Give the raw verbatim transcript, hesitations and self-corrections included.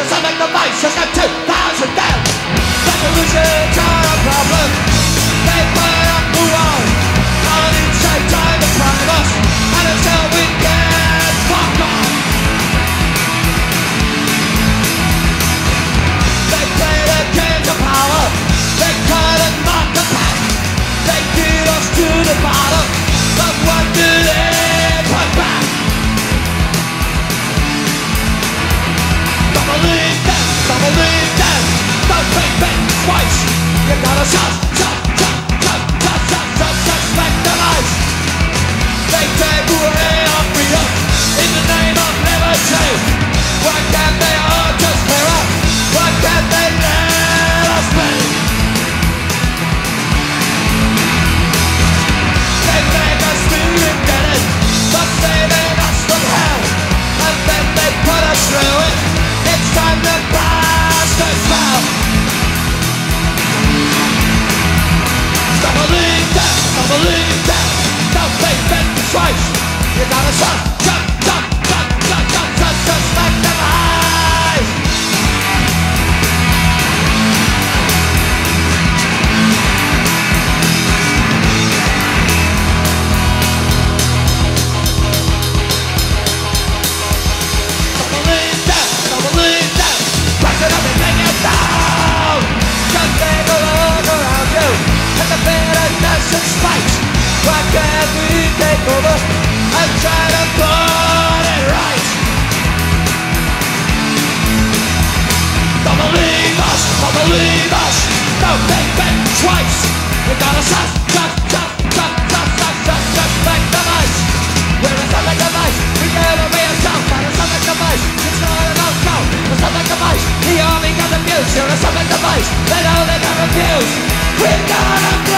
a sonic device has got two thousand down. Revolutions are a problem. They put up the wall. On inside trying to prime us, and until we get fucked off. They play the games of power. They cut and knock the pack. They beat us to the bottom. But what do they put back? Don't believe them, don't believe them. Don't think them twice. You gotta shut, shut, shut, shut, shut, shut, shut, suspect the lies. They take away our freedom in the name of liberty. Why can't they all just clear up? Why can't they let us be? They make us feel indebted for saving us from hell, and then they put us through it. It's time to blast the spell. Don't believe them, don't believe them. Don't think them twice. You gotta shut, shut, shut, shut, shut, shut, shut, suspect them eyes. Don't believe them, don't believe them. Press it up and take it down. Just take a look around you at the bitterness and spite. Why can't we take over and try to put it right? Don't believe us, don't believe us. Don't think it twice. You gotta sus, sus, sus, sus, sus, sus, sus, suspect device. We're a suspect device. We never be ourselves, but a suspect device. It's not about count, a suspect device. The army got abused. You're a suspect device. They know they got refused. We've got abused.